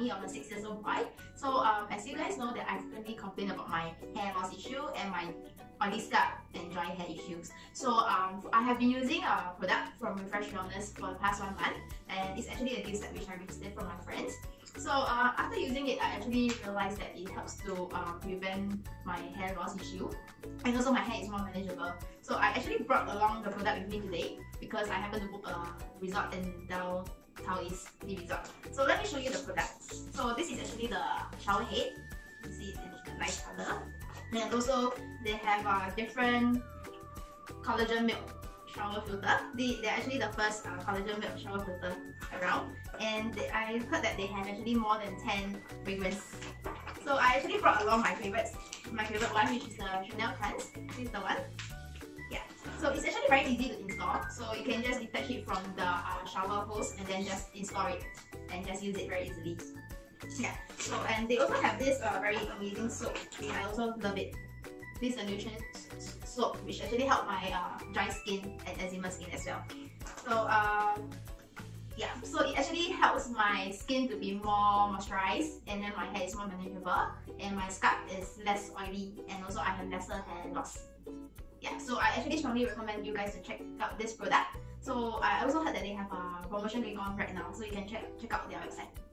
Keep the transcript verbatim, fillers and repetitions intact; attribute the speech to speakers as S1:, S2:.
S1: me on a six years old boy. So um, as you guys know that I frequently complain about my hair loss issue and my oily scalp and dry hair issues. So um, I have been using a product from Refresh Wellness for the past one month, and it's actually a gift set which I received from my friends. So uh, after using it, I actually realized that it helps to uh, prevent my hair loss issue, and also my hair is more manageable. So I actually brought along the product with me today because I happen to book a resort in Dao Taoist the resort. So let me show you the products. So this is actually the shower head. You see it's in a nice color. And also they have a different collagen milk shower filter. They, they're actually the first uh, collagen milk shower filter around. And they, I heard that they have actually more than ten fragrances. So I actually brought along my favorites. My favorite one, which is the Chanel Cleanse. This is the one. Yeah. So it's actually very easy to install. So you can just detach it from the uh, shower hose and then just install it and just use it very easily. Yeah. So and they also have this uh, very amazing soap. I also love it. This is a nutrient soap which actually help my uh, dry skin and eczema skin as well. So uh, yeah, so it actually helps my skin to be more moisturized, and then my hair is more manageable, and my scalp is less oily, and also I have lesser hair loss. Yeah, so I actually strongly recommend you guys to check out this product. So I also heard that they have a promotion going on right now, so you can check check out their website.